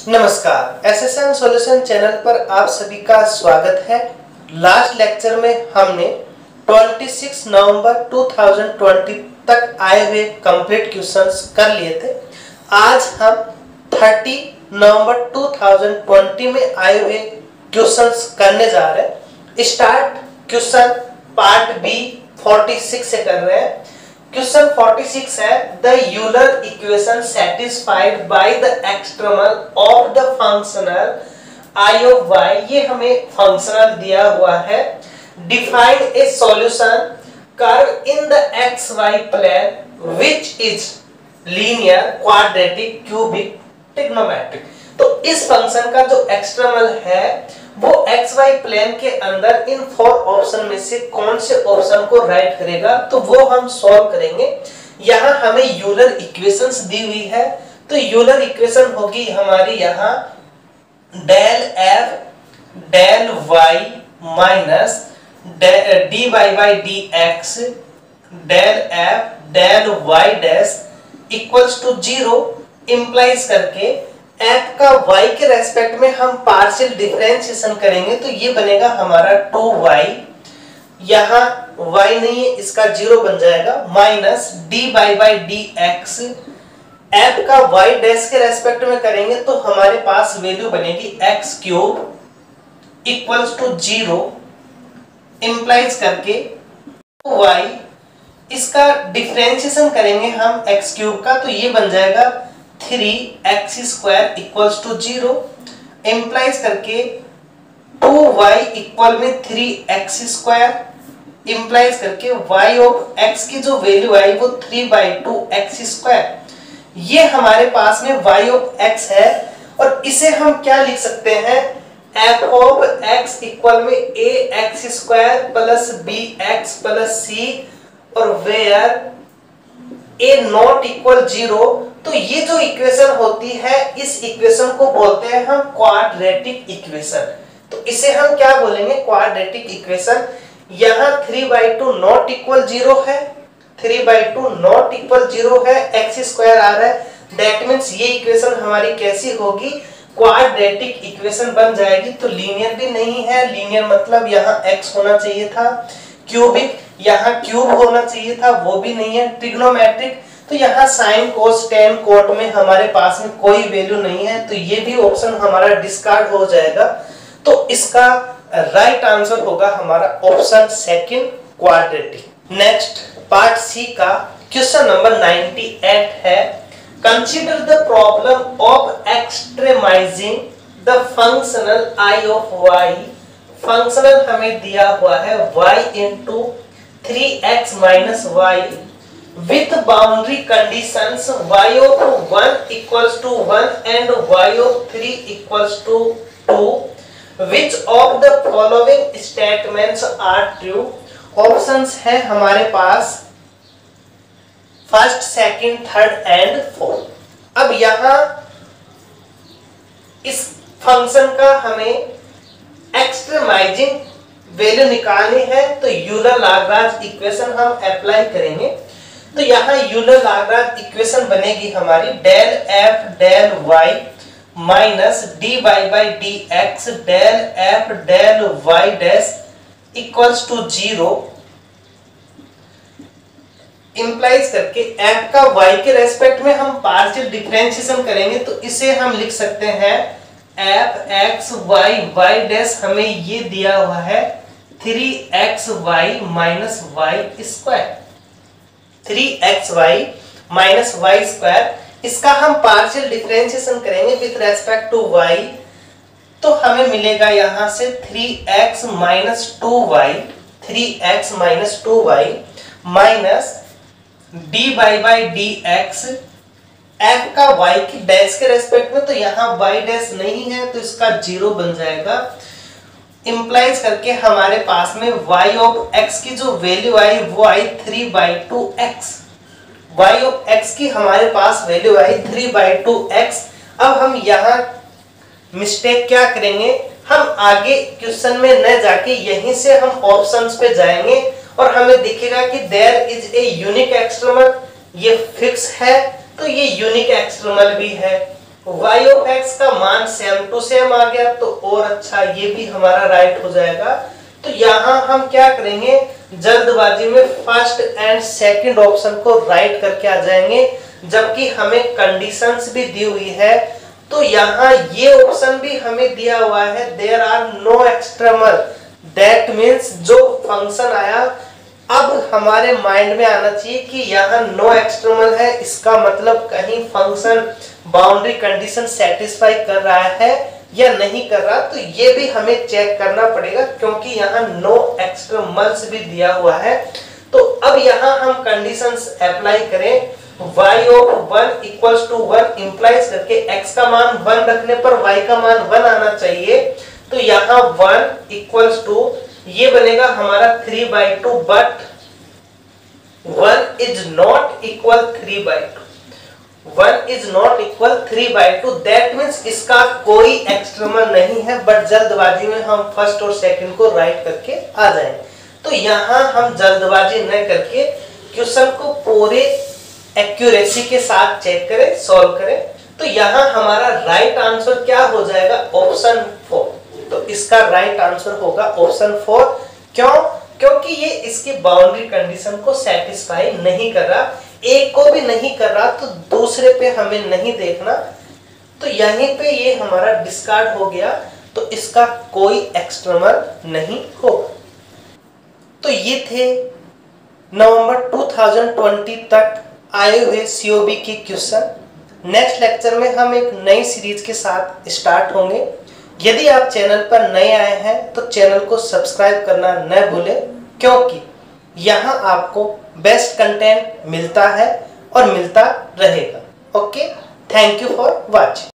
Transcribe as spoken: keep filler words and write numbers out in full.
नमस्कार, SSN solution channel पर आप सभी का स्वागत है। लास्ट लेक्चर में हमने छब्बीस नवंबर दो हज़ार बीस तक आए हुए कंप्लीट क्वेश्चंस कर लिए थे। आज हम तीस नवंबर दो हज़ार बीस में आए हुए क्वेश्चंस करने जा रहे हैं। स्टार्ट क्वेश्चन पार्ट बी छियालीस से कर रहे हैं। क्वेश्चन छियालीस है the Euler equation satisfied by the extremal of the functional I of Y. ये हमें फंक्शनल दिया हुआ है। Define a solution curve in the X Y plane which is linear quadratic cubic trigonometric. तो इस फंक्शन का जो एक्सट्रीमल है वो एक्स वाई प्लेन के अंदर इन फोर ऑप्शन में से कौन से ऑप्शन को राइट करेगा, तो वो हम सॉल्व करेंगे। यहाँ हमें यूलर इक्वेशंस दी हुई है, तो यूलर इक्वेशन होगी हमारी यहाँ del F del Y minus D Y by D X del F del Y dash equals to zero implies करके f का y के रेस्पेक्ट में हम पार्शियल डिफरेंशिएशन करेंगे तो ये बनेगा हमारा टू वाई। यहाँ y नहीं है, इसका जीरो बन जाएगा minus D by by D X. f का y डैश के रेस्पेक्ट में करेंगे तो हमारे पास वैल्यू बनेगी x cube equals to zero implies करके y। इसका डिफरेंशिएशन करेंगे हम x क्यूब का तो ये बन जाएगा three X square equals to zero implies करके टू वाई इक्वल में थ्री एक्स स्क्वायर इंप्लाइज करके y ऑफ x की जो वैल्यू आई वो three by two x square. ये हमारे पास में y ऑफ x है और इसे हम क्या लिख सकते हैं, f ऑफ x इक्वल में a X square plus b X plus c और where a not equal zero. तो ये जो इक्वेशन होती है इस इक्वेशन को बोलते हैं हम क्वाड्रेटिक इक्वेशन। तो इसे हम क्या बोलेंगे, क्वाड्रेटिक इक्वेशन। यहाँ three by two not equal zero है, three by two not equal zero है, एक्स स्क्वायर आ रहा है। दैट मीन्स ये इक्वेशन हमारी कैसी होगी, क्वाड्रेटिक इक्वेशन बन जाएगी। तो लीनियर भी नहीं है, लीनियर मतलब यहाँ x होना चाहिए था, क्यूबिक यहाँ क्यूब होना चाहिए था, वो भी नहीं है, ट्रिग्नोमेट्रिक तो यहाँ साइन कोस टेन कोट में हमारे पास में कोई वैल्यू नहीं है, तो ये भी ऑप्शन हमारा डिस्कार्ड हो जाएगा। तो इसका राइट आंसर होगा हमारा option second quadratic. Next part C का क्वेश्चन नंबर अट्ठानवे है consider the problem of extremizing the functional I of Y. Functional हमें दिया हुआ है y into three X minus Y with boundary conditions y of one equals to one and y of three equals to two. Which of the following statements are true? Options है हमारे पास first, second, third and fourth. अब यहाँ इस function का हमें एक्सट्रीमाइजिंग value निकालनी है तो यूलर लाग्रांज इक्वेशन हम अप्लाई करेंगे। तो यहाँ यूलर लाग्रांज इक्वेशन बनेगी हमारी del F del Y minus D by by D X del F del Y dash equals to zero implies करके एफ का वाई के रेस्पेक्ट में हम पार्शियल डिफरेंशिएशन करेंगे तो इसे हम लिख सकते हैं F X Y Y dash हमें ये दिया हुआ है three X Y minus Y square, three X Y minus Y square. इसका हम पार्शियल डिफरेंशिएशन करेंगे विद रेस्पेक्ट टू y तो हमें मिलेगा यहाँ से three X minus two Y, three X minus two Y minus D by by D X. f का y की डैश के रेस्पेक्ट में तो यहाँ y डैश नहीं है तो इसका जीरो बन जाएगा इंप्लाइज करके हमारे पास में y ऑफ x की जो वैल्यू आई वो आई three by two X. y of x की हमारे पास वैल्यू आई थ्री बाई टू एक्स। अब हम यहाँ मिस्टेक क्या करेंगे, हम आगे क्वेश्चन में न जाके यहीं से हम ऑप्शंस पे जाएंगे और हमें दिखेगा कि there is a unique extremal, ये फिक्स है तो ये यूनिक एक्सट्रीमल भी है। y ऑफ x का मान सेम टू सेम आ गया तो और अच्छा, ये भी हमारा राइट हो जाएगा। तो यहाँ हम क्या करेंगे, जल्दबाजी में फर्स्ट एंड सेकंड ऑप्शन को राइट करके आ जाएंगे, जबकि हमें कंडीशंस भी दी हुई है। तो यहाँ ये ऑप्शन भी हमें दिया हुआ है, there are no extremal, that means जो फंक्शन आया अब हमारे माइंड में आना चाहिए कि यहाँ नो एक्सट्रीमल है, इसका मतलब कहीं फंक्शन बाउंड्री कंडीशन सेटिस्फाई कर रहा है या नहीं कर रहा। तो ये भी हमें चेक करना पड़ेगा क्योंकि यहाँ नो एक्सट्रीमल्स भी दिया हुआ है। तो अब यहाँ हम कंडीशंस अप्लाई करें, y of one equals to one implies करके x का मान वन रखने पर y का मान वन आना चाहिए। तो यहाँ वन इक्वल्स टू ये बनेगा हमारा three by two, but one is not equal three by two, one is not equal three by two, that means इसका कोई एक्सट्रीमल नहीं है, बट जल्दबाजी में हम फर्स्ट और सेकंड को राइट करके आ जाएंगे। तो यहाँ हम जल्दबाजी न करके क्वेश्चन को पूरे एक्यूरेसी के साथ चेक करें, सॉल्व करें। तो यहाँ हमारा राइट आंसर क्या हो जाएगा, ऑप्शन फोर। तो इसका राइट आंसर होगा ऑप्शन फोर। क्यों? क्योंकि ये इसकी बाउंड्री कंडीशन को सेटिस्फाई नहीं कर रहा, एक को भी नहीं कर रहा, तो दूसरे पे हमें नहीं देखना। तो यहीं पे ये हमारा डिस्कार्ड हो गया, तो इसका कोई एक्सट्रीमल नहीं होगा। तो ये थे नवंबर टू थाउजेंड ट्वेंटी तक आए हुए सीओबी के क्वेश्चन। नेक्स्ट लेक्चर में हम एक नई सीरीज के साथ स्टार्ट होंगे। यदि आप चैनल पर नए आए हैं तो चैनल को सब्सक्राइब करना न भूलें, क्योंकि यहाँ आपको बेस्ट कंटेंट मिलता है और मिलता रहेगा। Okay, thank you for watching.